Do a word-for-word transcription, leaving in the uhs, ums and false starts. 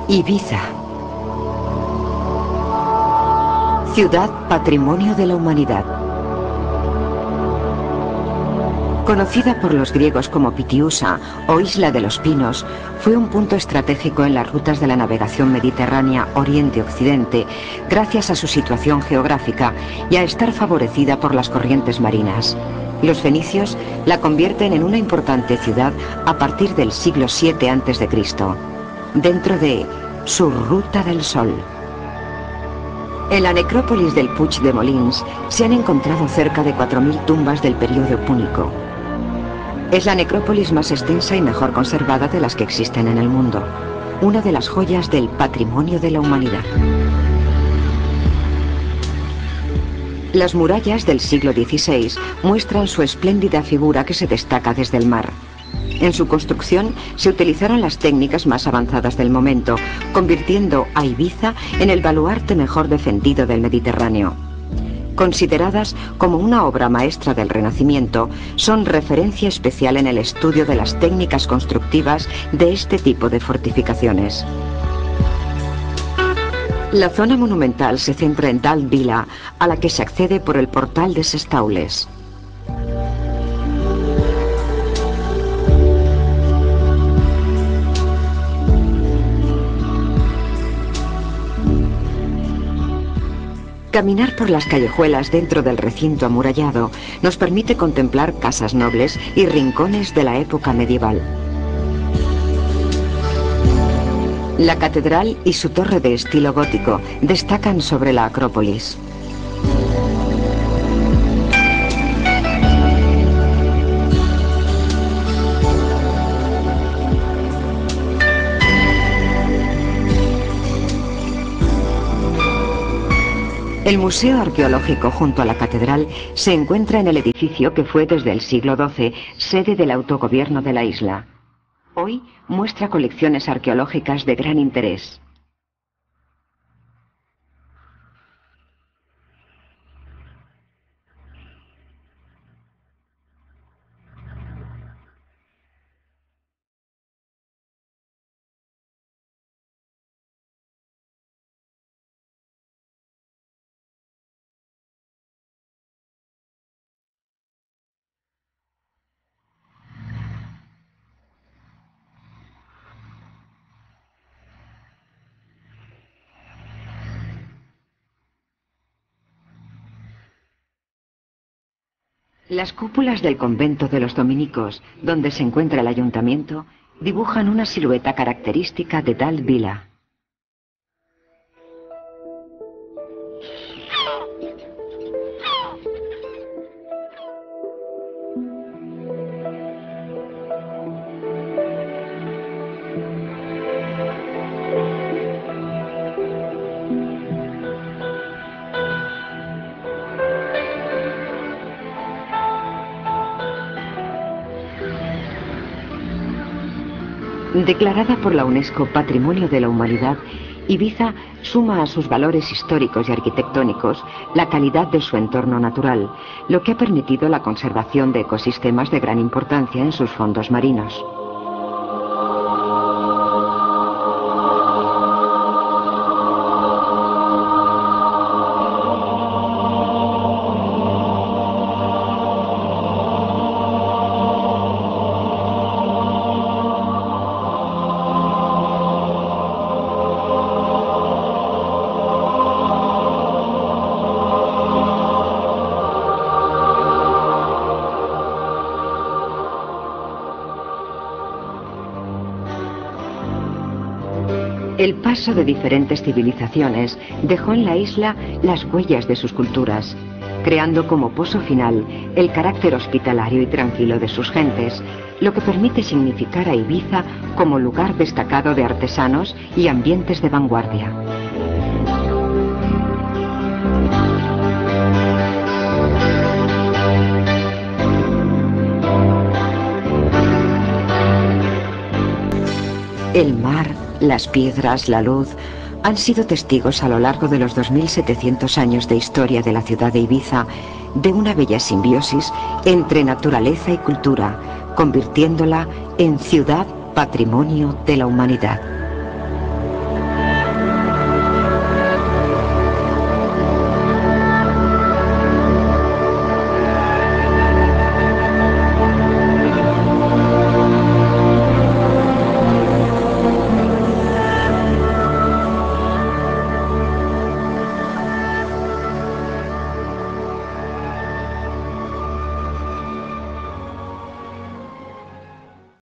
Ibiza. Ciudad Patrimonio de la Humanidad. Conocida por los griegos como Pitiusa o Isla de los Pinos, fue un punto estratégico en las rutas de la navegación mediterránea Oriente-Occidente gracias a su situación geográfica y a estar favorecida por las corrientes marinas. Los fenicios la convierten en una importante ciudad a partir del siglo siete antes de Cristo, dentro de su Ruta del Sol. En la necrópolis del Puig de Molins se han encontrado cerca de cuatro mil tumbas del período púnico. Es la necrópolis más extensa y mejor conservada de las que existen en el mundo, una de las joyas del patrimonio de la humanidad. Las murallas del siglo dieciséis muestran su espléndida figura que se destaca desde el mar. En su construcción se utilizaron las técnicas más avanzadas del momento, convirtiendo a Ibiza en el baluarte mejor defendido del Mediterráneo. Consideradas como una obra maestra del Renacimiento, son referencia especial en el estudio de las técnicas constructivas de este tipo de fortificaciones. La zona monumental se centra en Dalt Vila, a la que se accede por el portal de Ses Taules. Caminar por las callejuelas dentro del recinto amurallado nos permite contemplar casas nobles y rincones de la época medieval. La catedral y su torre de estilo gótico destacan sobre la Acrópolis. El Museo Arqueológico junto a la catedral se encuentra en el edificio que fue desde el siglo doce sede del autogobierno de la isla. Hoy muestra colecciones arqueológicas de gran interés. Las cúpulas del convento de los dominicos, donde se encuentra el ayuntamiento, dibujan una silueta característica de Dalt Vila. Declarada por la UNESCO Patrimonio de la Humanidad, Ibiza suma a sus valores históricos y arquitectónicos la calidad de su entorno natural, lo que ha permitido la conservación de ecosistemas de gran importancia en sus fondos marinos. El paso de diferentes civilizaciones dejó en la isla las huellas de sus culturas, creando como pozo final el carácter hospitalario y tranquilo de sus gentes, lo que permite significar a Ibiza como lugar destacado de artesanos y ambientes de vanguardia. El mar, las piedras, la luz, han sido testigos a lo largo de los dos mil setecientos años de historia de la ciudad de Ibiza de una bella simbiosis entre naturaleza y cultura, convirtiéndola en ciudad patrimonio de la humanidad.